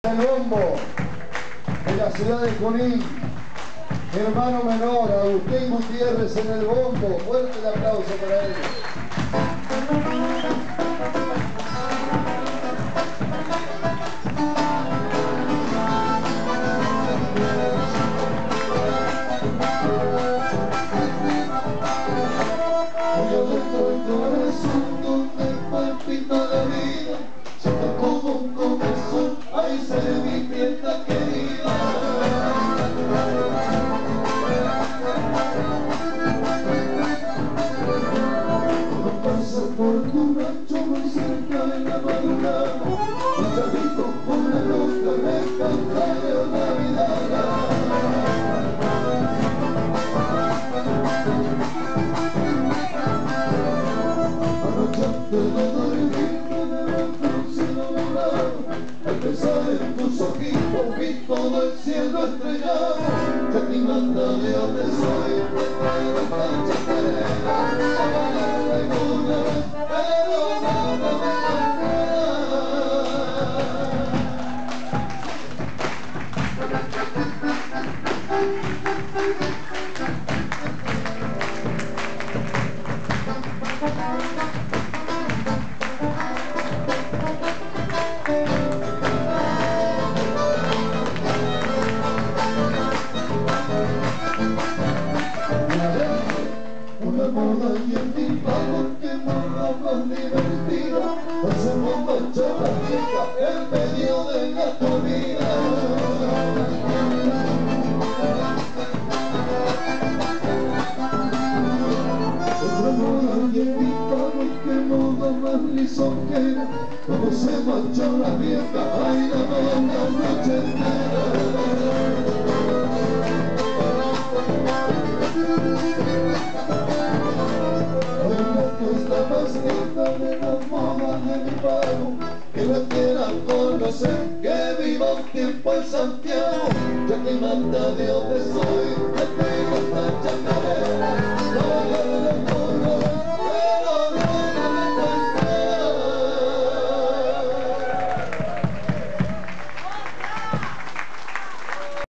El bombo de la ciudad de Junín, mi hermano menor, Agustín Gutiérrez en el bombo. Fuerte el aplauso para él. Hoy adentro el corazón donde palpita la vida, siento como un comezón, ahí se ve mi fiesta querida. Cuando pasa por tu rancho muy cerca de la madrugada, un chavito con la loca me canta de Navidad. Al pensar en tus ojitos vi todo el cielo estrellado, ya que manda de donde soy, te traigo esta chacarera, a bailar alguna vez, pero no me una moda y el tipado que morra más divertida, hacemos manchar la vieja en medio de la comida. Otra moda y el tipado que moda más lisonjera, como se mancha la vieja, bailamos la noche entera. Está más linda de las modas de mi pago, que la quieran conocer, que viva un tiempo en Santiago, ya que manda de donde soy, te traigo esta chacarera.